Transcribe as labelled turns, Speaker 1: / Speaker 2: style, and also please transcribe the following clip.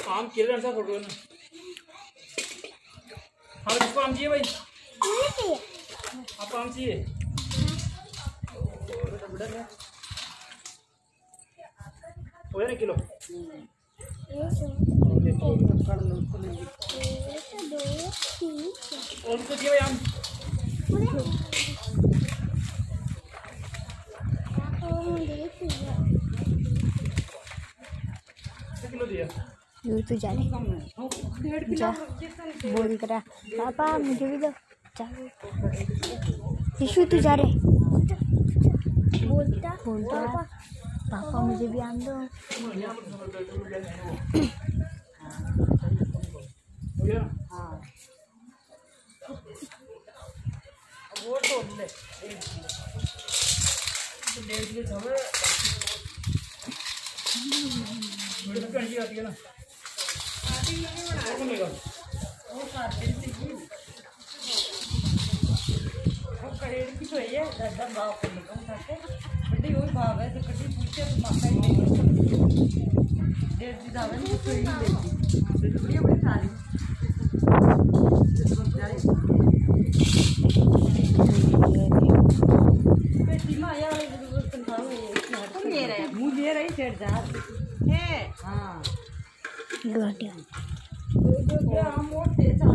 Speaker 1: आम केले सा फोटो ना। हाँ किसको आम चाहिए भाई? आपको आम चाहिए? हो गया ना किलो? और किसको चाहिए भाई आम? किलो दिया?
Speaker 2: यू तो जाने जा बोल करा पापा मुझे भी दो यीशु तू जा रे बोलता पापा मुझे भी आम दो।
Speaker 1: हाँ वो तो ले 1.5 किलो चावल मेरे को आंटी आती है ना आती नहीं बना कौन लेगा वो खाते हैं वो करेड़ की तो है दादा बाप को निकल खाते बड़ी वही भाव है तो कभी पूछे तो माता ही नहीं 1.5 दावे नहीं तो ही लेती बड़ी बड़ी थाली मुझे रही सेठदार है हाँ